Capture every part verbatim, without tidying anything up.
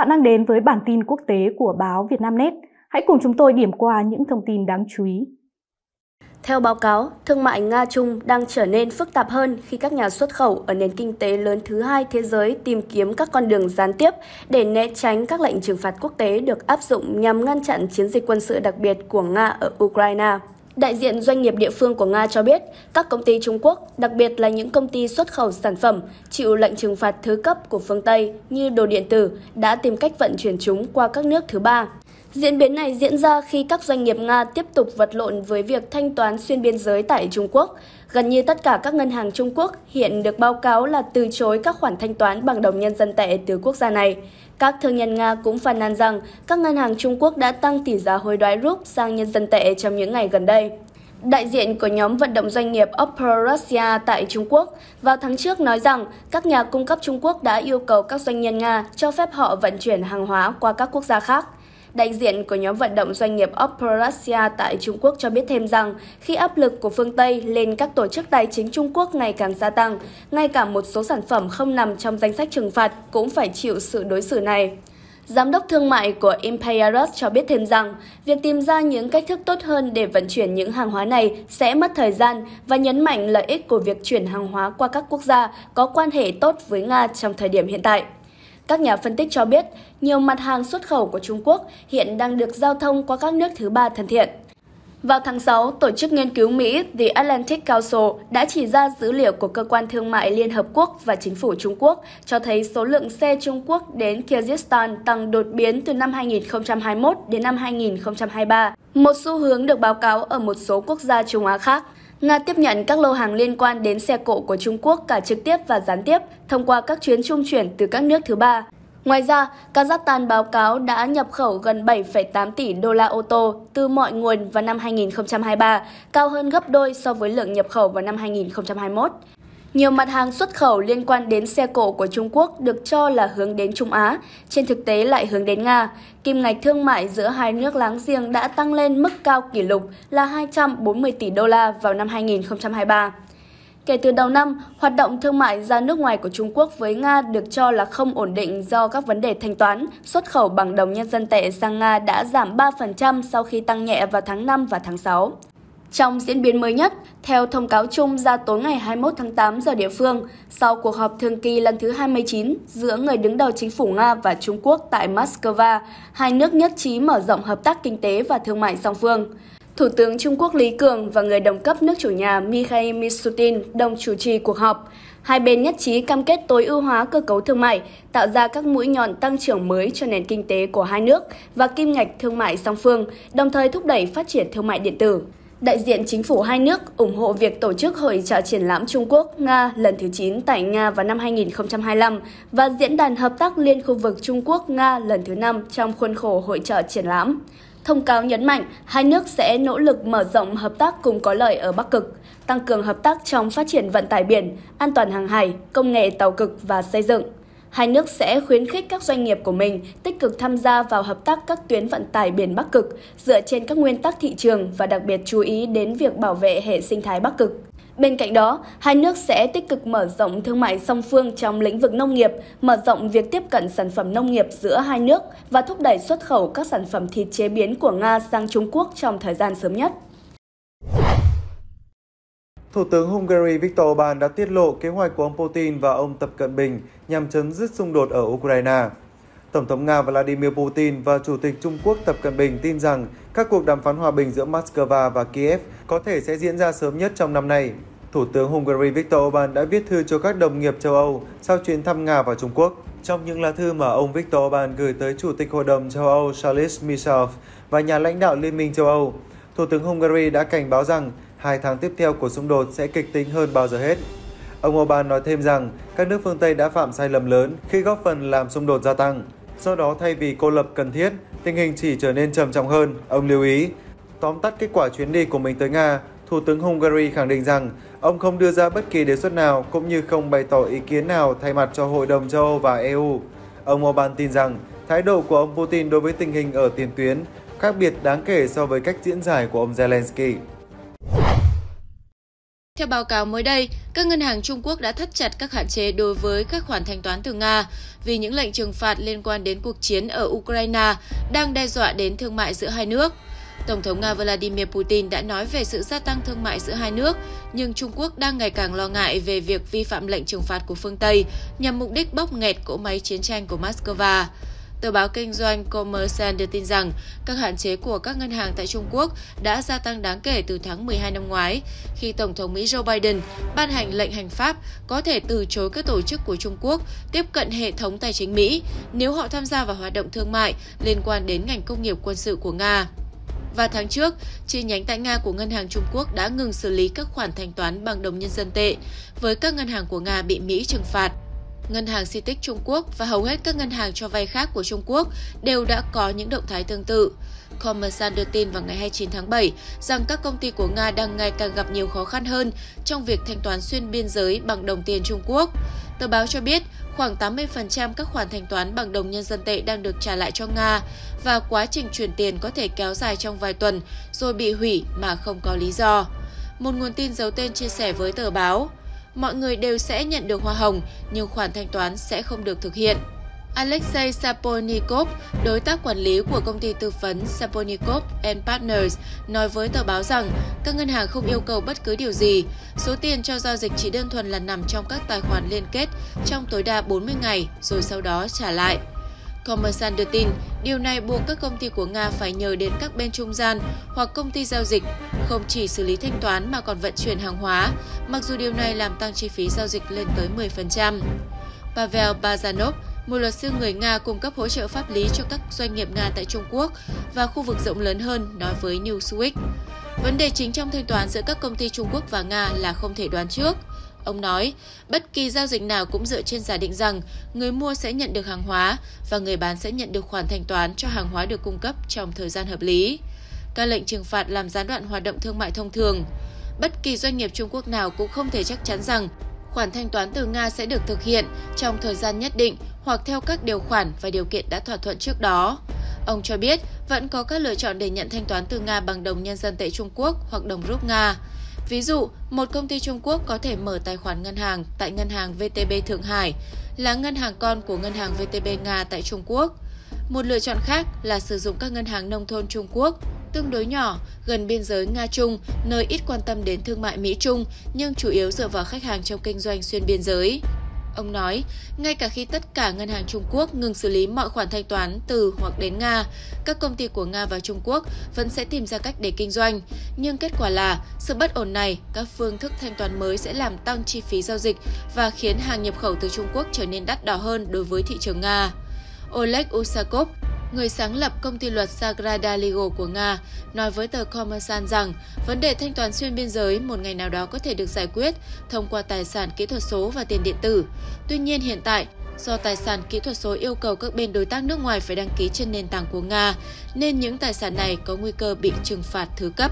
bạn đang đến với bản tin quốc tế của báo Vietnamnet. Hãy cùng chúng tôi điểm qua những thông tin đáng chú ý. Theo báo cáo, thương mại Nga-Trung đang trở nên phức tạp hơn khi các nhà xuất khẩu ở nền kinh tế lớn thứ hai thế giới tìm kiếm các con đường gián tiếp để né tránh các lệnh trừng phạt quốc tế được áp dụng nhằm ngăn chặn chiến dịch quân sự đặc biệt của Nga ở Ukraine. Đại diện doanh nghiệp địa phương của Nga cho biết, các công ty Trung Quốc, đặc biệt là những công ty xuất khẩu sản phẩm, chịu lệnh trừng phạt thứ cấp của phương Tây như đồ điện tử, đã tìm cách vận chuyển chúng qua các nước thứ ba. Diễn biến này diễn ra khi các doanh nghiệp Nga tiếp tục vật lộn với việc thanh toán xuyên biên giới tại Trung Quốc. Gần như tất cả các ngân hàng Trung Quốc hiện được báo cáo là từ chối các khoản thanh toán bằng đồng nhân dân tệ từ quốc gia này. Các thương nhân Nga cũng phàn nàn rằng các ngân hàng Trung Quốc đã tăng tỷ giá hối đoái rúp sang nhân dân tệ trong những ngày gần đây. Đại diện của nhóm vận động doanh nghiệp Opera Russia tại Trung Quốc vào tháng trước nói rằng các nhà cung cấp Trung Quốc đã yêu cầu các doanh nhân Nga cho phép họ vận chuyển hàng hóa qua các quốc gia khác. Đại diện của nhóm vận động doanh nghiệp Opera Russia tại Trung Quốc cho biết thêm rằng khi áp lực của phương Tây lên các tổ chức tài chính Trung Quốc ngày càng gia tăng, ngay cả một số sản phẩm không nằm trong danh sách trừng phạt cũng phải chịu sự đối xử này. Giám đốc thương mại của Imperius cho biết thêm rằng việc tìm ra những cách thức tốt hơn để vận chuyển những hàng hóa này sẽ mất thời gian và nhấn mạnh lợi ích của việc chuyển hàng hóa qua các quốc gia có quan hệ tốt với Nga trong thời điểm hiện tại. Các nhà phân tích cho biết, nhiều mặt hàng xuất khẩu của Trung Quốc hiện đang được giao thông qua các nước thứ ba thân thiện. Vào tháng sáu, tổ chức nghiên cứu Mỹ The Atlantic Council đã chỉ ra dữ liệu của Cơ quan Thương mại Liên Hợp Quốc và Chính phủ Trung Quốc cho thấy số lượng xe Trung Quốc đến Kyrgyzstan tăng đột biến từ năm hai nghìn không trăm hai mươi mốt đến năm hai nghìn không trăm hai mươi ba, một xu hướng được báo cáo ở một số quốc gia Trung Á khác. Nga tiếp nhận các lô hàng liên quan đến xe cộ của Trung Quốc cả trực tiếp và gián tiếp thông qua các chuyến trung chuyển từ các nước thứ ba. Ngoài ra, Kazakhstan báo cáo đã nhập khẩu gần bảy phẩy tám tỷ đô la ô tô từ mọi nguồn vào năm hai nghìn không trăm hai mươi ba, cao hơn gấp đôi so với lượng nhập khẩu vào năm hai nghìn không trăm hai mươi mốt. Nhiều mặt hàng xuất khẩu liên quan đến xe cộ của Trung Quốc được cho là hướng đến Trung Á, trên thực tế lại hướng đến Nga. Kim ngạch thương mại giữa hai nước láng giềng đã tăng lên mức cao kỷ lục là hai trăm bốn mươi tỷ đô la vào năm hai nghìn không trăm hai mươi ba. Kể từ đầu năm, hoạt động thương mại ra nước ngoài của Trung Quốc với Nga được cho là không ổn định do các vấn đề thanh toán. Xuất khẩu bằng đồng nhân dân tệ sang Nga đã giảm ba phần trăm sau khi tăng nhẹ vào tháng năm và tháng sáu. Trong diễn biến mới nhất, theo thông cáo chung ra tối ngày hai mươi mốt tháng tám giờ địa phương, sau cuộc họp thường kỳ lần thứ hai mươi chín giữa người đứng đầu chính phủ Nga và Trung Quốc tại Moscow, hai nước nhất trí mở rộng hợp tác kinh tế và thương mại song phương. Thủ tướng Trung Quốc Lý Cường và người đồng cấp nước chủ nhà Mikhail Mishustin đồng chủ trì cuộc họp. Hai bên nhất trí cam kết tối ưu hóa cơ cấu thương mại, tạo ra các mũi nhọn tăng trưởng mới cho nền kinh tế của hai nước và kim ngạch thương mại song phương, đồng thời thúc đẩy phát triển thương mại điện tử. Đại diện chính phủ hai nước ủng hộ việc tổ chức hội chợ triển lãm Trung Quốc-Nga lần thứ chín tại Nga vào năm hai nghìn không trăm hai mươi lăm và diễn đàn hợp tác liên khu vực Trung Quốc-Nga lần thứ năm trong khuôn khổ hội chợ triển lãm. Thông cáo nhấn mạnh hai nước sẽ nỗ lực mở rộng hợp tác cùng có lợi ở Bắc Cực, tăng cường hợp tác trong phát triển vận tải biển, an toàn hàng hải, công nghệ tàu cực và xây dựng. Hai nước sẽ khuyến khích các doanh nghiệp của mình tích cực tham gia vào hợp tác các tuyến vận tải biển Bắc Cực dựa trên các nguyên tắc thị trường và đặc biệt chú ý đến việc bảo vệ hệ sinh thái Bắc Cực. Bên cạnh đó, hai nước sẽ tích cực mở rộng thương mại song phương trong lĩnh vực nông nghiệp, mở rộng việc tiếp cận sản phẩm nông nghiệp giữa hai nước và thúc đẩy xuất khẩu các sản phẩm thịt chế biến của Nga sang Trung Quốc trong thời gian sớm nhất. Thủ tướng Hungary Viktor Orbán đã tiết lộ kế hoạch của ông Putin và ông Tập Cận Bình nhằm chấm dứt xung đột ở Ukraine. Tổng thống Nga Vladimir Putin và Chủ tịch Trung Quốc Tập Cận Bình tin rằng các cuộc đàm phán hòa bình giữa Moscow và Kiev có thể sẽ diễn ra sớm nhất trong năm nay. Thủ tướng Hungary Viktor Orbán đã viết thư cho các đồng nghiệp châu Âu sau chuyến thăm Nga và Trung Quốc. Trong những lá thư mà ông Viktor Orbán gửi tới Chủ tịch Hội đồng châu Âu Charles Michel và nhà lãnh đạo Liên minh châu Âu, Thủ tướng Hungary đã cảnh báo rằng hai tháng tiếp theo của xung đột sẽ kịch tính hơn bao giờ hết. Ông Orbán nói thêm rằng các nước phương Tây đã phạm sai lầm lớn khi góp phần làm xung đột gia tăng. Do đó, thay vì cô lập cần thiết, tình hình chỉ trở nên trầm trọng hơn, ông lưu ý. Tóm tắt kết quả chuyến đi của mình tới Nga, Thủ tướng Hungary khẳng định rằng ông không đưa ra bất kỳ đề xuất nào cũng như không bày tỏ ý kiến nào thay mặt cho Hội đồng châu Âu và e u. Ông Orbán tin rằng thái độ của ông Putin đối với tình hình ở tiền tuyến khác biệt đáng kể so với cách diễn giải của ông Zelensky. Theo báo cáo mới đây, các ngân hàng Trung Quốc đã thắt chặt các hạn chế đối với các khoản thanh toán từ Nga vì những lệnh trừng phạt liên quan đến cuộc chiến ở Ukraine đang đe dọa đến thương mại giữa hai nước. Tổng thống Nga Vladimir Putin đã nói về sự gia tăng thương mại giữa hai nước, nhưng Trung Quốc đang ngày càng lo ngại về việc vi phạm lệnh trừng phạt của phương Tây nhằm mục đích bóp nghẹt cỗ máy chiến tranh của Moscow. Tờ báo kinh doanh Kommersant đưa tin rằng các hạn chế của các ngân hàng tại Trung Quốc đã gia tăng đáng kể từ tháng mười hai năm ngoái, khi Tổng thống Mỹ Joe Biden ban hành lệnh hành pháp có thể từ chối các tổ chức của Trung Quốc tiếp cận hệ thống tài chính Mỹ nếu họ tham gia vào hoạt động thương mại liên quan đến ngành công nghiệp quân sự của Nga. Và tháng trước, chi nhánh tại Nga của Ngân hàng Trung Quốc đã ngừng xử lý các khoản thanh toán bằng đồng nhân dân tệ với các ngân hàng của Nga bị Mỹ trừng phạt. Ngân hàng xê i tê Trung Quốc và hầu hết các ngân hàng cho vay khác của Trung Quốc đều đã có những động thái tương tự. Kommersant đưa tin vào ngày hai mươi chín tháng bảy rằng các công ty của Nga đang ngày càng gặp nhiều khó khăn hơn trong việc thanh toán xuyên biên giới bằng đồng tiền Trung Quốc. Tờ báo cho biết khoảng tám mươi phần trăm các khoản thanh toán bằng đồng nhân dân tệ đang được trả lại cho Nga và quá trình chuyển tiền có thể kéo dài trong vài tuần rồi bị hủy mà không có lý do. Một nguồn tin giấu tên chia sẻ với tờ báo, mọi người đều sẽ nhận được hoa hồng nhưng khoản thanh toán sẽ không được thực hiện. Alexei Saponikov, đối tác quản lý của công ty tư vấn Saponikov and Partners, nói với tờ báo rằng các ngân hàng không yêu cầu bất cứ điều gì. Số tiền cho giao dịch chỉ đơn thuần là nằm trong các tài khoản liên kết trong tối đa bốn mươi ngày rồi sau đó trả lại. Kommersant đưa tin, điều này buộc các công ty của Nga phải nhờ đến các bên trung gian hoặc công ty giao dịch, không chỉ xử lý thanh toán mà còn vận chuyển hàng hóa, mặc dù điều này làm tăng chi phí giao dịch lên tới mười phần trăm. Pavel Bazanov, một luật sư người Nga cung cấp hỗ trợ pháp lý cho các doanh nghiệp Nga tại Trung Quốc và khu vực rộng lớn hơn, nói với Newsweek. Vấn đề chính trong thanh toán giữa các công ty Trung Quốc và Nga là không thể đoán trước. Ông nói, bất kỳ giao dịch nào cũng dựa trên giả định rằng người mua sẽ nhận được hàng hóa và người bán sẽ nhận được khoản thanh toán cho hàng hóa được cung cấp trong thời gian hợp lý. Các lệnh trừng phạt làm gián đoạn hoạt động thương mại thông thường. Bất kỳ doanh nghiệp Trung Quốc nào cũng không thể chắc chắn rằng khoản thanh toán từ Nga sẽ được thực hiện trong thời gian nhất định hoặc theo các điều khoản và điều kiện đã thỏa thuận trước đó. Ông cho biết vẫn có các lựa chọn để nhận thanh toán từ Nga bằng đồng nhân dân tệ Trung Quốc hoặc đồng rúp Nga. Ví dụ, một công ty Trung Quốc có thể mở tài khoản ngân hàng tại ngân hàng vê tê bê Thượng Hải, là ngân hàng con của ngân hàng vê tê bê Nga tại Trung Quốc. Một lựa chọn khác là sử dụng các ngân hàng nông thôn Trung Quốc, tương đối nhỏ, gần biên giới Nga-Trung, nơi ít quan tâm đến thương mại Mỹ-Trung nhưng chủ yếu dựa vào khách hàng trong kinh doanh xuyên biên giới. Ông nói, ngay cả khi tất cả ngân hàng Trung Quốc ngừng xử lý mọi khoản thanh toán từ hoặc đến Nga, các công ty của Nga và Trung Quốc vẫn sẽ tìm ra cách để kinh doanh. Nhưng kết quả là, sự bất ổn này, các phương thức thanh toán mới sẽ làm tăng chi phí giao dịch và khiến hàng nhập khẩu từ Trung Quốc trở nên đắt đỏ hơn đối với thị trường Nga. Oleg Usakov, người sáng lập công ty luật Sagrada Legal của Nga, nói với tờ Kommersant rằng vấn đề thanh toán xuyên biên giới một ngày nào đó có thể được giải quyết thông qua tài sản kỹ thuật số và tiền điện tử. Tuy nhiên hiện tại, do tài sản kỹ thuật số yêu cầu các bên đối tác nước ngoài phải đăng ký trên nền tảng của Nga, nên những tài sản này có nguy cơ bị trừng phạt thứ cấp.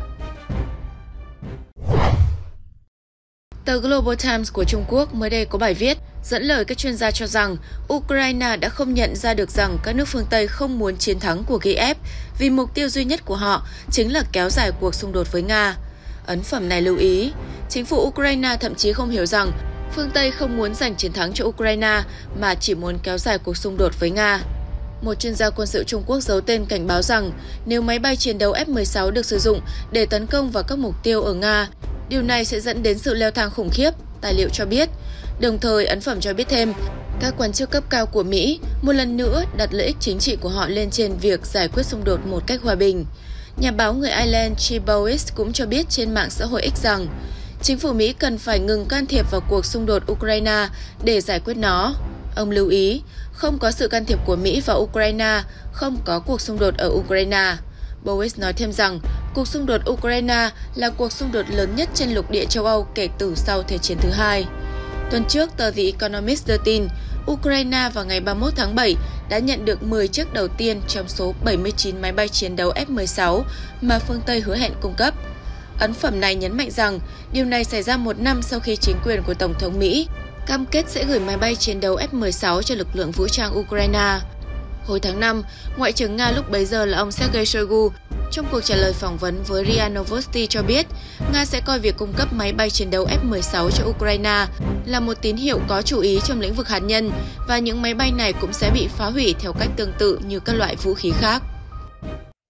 Tờ Global Times của Trung Quốc mới đây có bài viết dẫn lời các chuyên gia cho rằng Ukraine đã không nhận ra được rằng các nước phương Tây không muốn chiến thắng của Kiev vì mục tiêu duy nhất của họ chính là kéo dài cuộc xung đột với Nga. Ấn phẩm này lưu ý, chính phủ Ukraine thậm chí không hiểu rằng phương Tây không muốn giành chiến thắng cho Ukraine mà chỉ muốn kéo dài cuộc xung đột với Nga. Một chuyên gia quân sự Trung Quốc giấu tên cảnh báo rằng nếu máy bay chiến đấu F mười sáu được sử dụng để tấn công vào các mục tiêu ở Nga, điều này sẽ dẫn đến sự leo thang khủng khiếp, tài liệu cho biết. Đồng thời, ấn phẩm cho biết thêm, các quan chức cấp cao của Mỹ một lần nữa đặt lợi ích chính trị của họ lên trên việc giải quyết xung đột một cách hòa bình. Nhà báo người Ireland Chi Bowis cũng cho biết trên mạng xã hội X rằng chính phủ Mỹ cần phải ngừng can thiệp vào cuộc xung đột Ukraine để giải quyết nó. Ông lưu ý, không có sự can thiệp của Mỹ vào Ukraine, không có cuộc xung đột ở Ukraine. Bowis nói thêm rằng, cuộc xung đột Ukraine là cuộc xung đột lớn nhất trên lục địa châu Âu kể từ sau Thế chiến thứ hai. Tuần trước, tờ The Economist đưa tin, Ukraine vào ngày ba mươi mốt tháng bảy đã nhận được mười chiếc đầu tiên trong số bảy mươi chín máy bay chiến đấu F mười sáu mà phương Tây hứa hẹn cung cấp. Ấn phẩm này nhấn mạnh rằng điều này xảy ra một năm sau khi chính quyền của Tổng thống Mỹ cam kết sẽ gửi máy bay chiến đấu F mười sáu cho lực lượng vũ trang Ukraine. Hồi tháng năm, Ngoại trưởng Nga lúc bấy giờ là ông Sergei Shoigu trong cuộc trả lời phỏng vấn với rê a Novosti cho biết, Nga sẽ coi việc cung cấp máy bay chiến đấu F mười sáu cho Ukraine là một tín hiệu có chú ý trong lĩnh vực hạt nhân và những máy bay này cũng sẽ bị phá hủy theo cách tương tự như các loại vũ khí khác.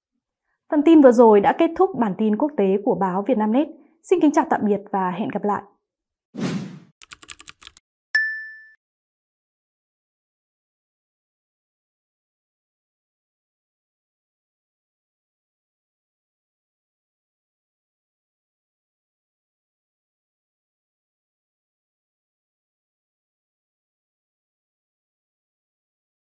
Phần tin vừa rồi đã kết thúc bản tin quốc tế của báo Vietnamnet. Xin kính chào tạm biệt và hẹn gặp lại.